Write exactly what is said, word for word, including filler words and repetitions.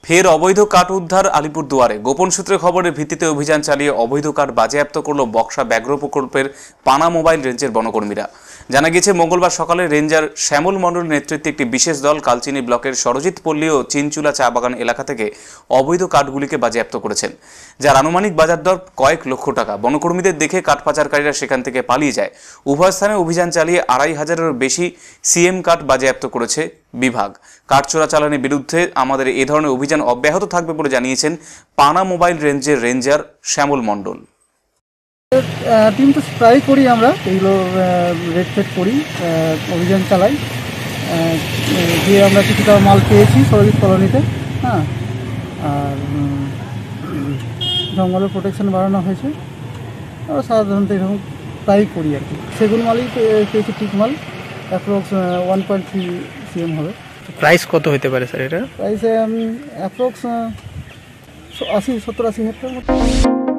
ফের অবৈধ কাঠ উদ্ধার আলিপুরদুয়ারে। গোপন সূত্রে খবরের ভিত্তিতে অভিযান চালিয়ে অবৈধ কাঠ বাজেয়াপ্ত করল বক্সা ব্যাঘ্র প্রকল্পের পানা মোবাইল রেঞ্জের বনকর্মীরা। জানা গেছে, মঙ্গলবার সকালে রেঞ্জার শ্যামল মণ্ডলের নেতৃত্বে একটি বিশেষ দল কালচিনি ব্লকের সরজিৎ পল্লী ও চিনচুলা চা বাগান এলাকা থেকে অবৈধ কাঠগুলিকে বাজেয়াপ্ত করেছেন, যার আনুমানিক বাজার দর কয়েক লক্ষ টাকা। বনকর্মীদের দেখে কাঠ পাচারকারীরা সেখান থেকে পালিয়ে যায়। উভয় স্থানে অভিযান চালিয়ে আড়াই হাজারেরও বেশি সিএম কাঠ বাজেয়াপ্ত করেছে বিভাগ। কাঠ চোরাচালানের বিরুদ্ধে আমাদের এ ধরনের অভিযান অব্যাহত থাকবে বলে জানিয়েছেন পানা মোবাইল রেঞ্জের রেঞ্জার শ্যামল মণ্ডল। টিম তো ট্রাই করি, আমরা এগুলো রেড ফেড করি, অভিযান চালাই, গিয়ে আমরা কিছুটা মাল পেয়েছি সরজিৎ কলোনিতে। হ্যাঁ, আর জঙ্গলের প্রোটেকশন বাড়ানো হয়েছে। আমরা সাধারণত এরকম ট্রাই করি আর কি। সেগুন মালই পেয়েছি, ঠিক মাল, approx one point three CM হবে। প্রাইস কত হতে পারে স্যার এটা? প্রাইস অ্যাপ্রক্স আশি সত্তর আশি হাজার টাকার মতো।